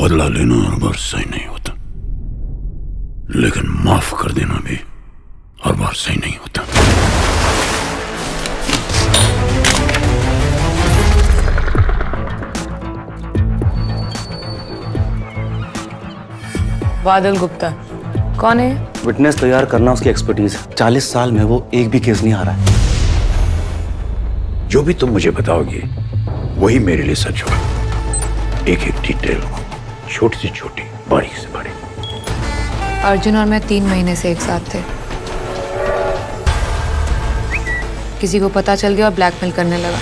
बदला लेना हर बार सही नहीं होता, लेकिन माफ कर देना भी हर बार सही नहीं होता। बादल गुप्ता कौन है? विटनेस तैयार करना उसकी एक्सपर्टीज है। 40 साल में वो एक भी केस नहीं हारा है। जो भी तुम मुझे बताओगी वही मेरे लिए सच होगा। एक एक डिटेल, छोटी से छोटी, बारीक से बारीक। अर्जुन और मैं 3 महीने से एक साथ थे। किसी को पता चल गया और ब्लैकमेल करने लगा।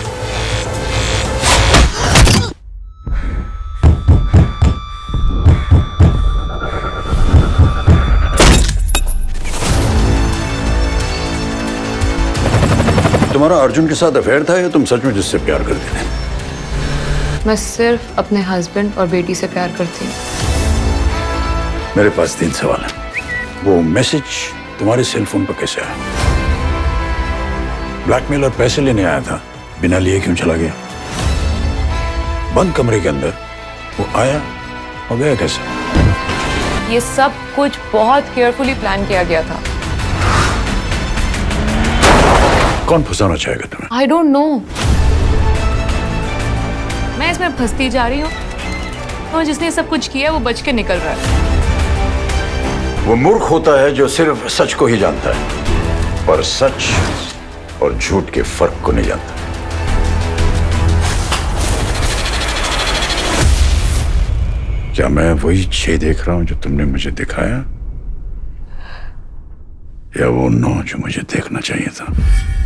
तुम्हारा अर्जुन के साथ अफेयर था या तुम सच में जिससे प्यार करते थे? मैं सिर्फ अपने हस्बैंड और बेटी से प्यार करती हूँ। मेरे पास 3 सवाल हैं। वो मैसेज तुम्हारे सेल फोन पर कैसे आया? ब्लैकमेल और पैसे लेने आया था, बिना लिए क्यों चला गया? बंद कमरे के अंदर वो आया और गया कैसे? ये सब कुछ बहुत केयरफुली प्लान किया गया था। कौन फंसाना चाहेगा तुम्हें? I don't know. मैं इसमें फंसती जा रही हूँ और जिसने सब कुछ किया वो बच के निकल रहा है। वो मूर्ख होता है जो सिर्फ सच को ही जानता है, पर सच और झूठ के फर्क को नहीं जानता। क्या मैं वही 6 देख रहा हूं जो तुमने मुझे दिखाया, या वो 9 जो मुझे देखना चाहिए था?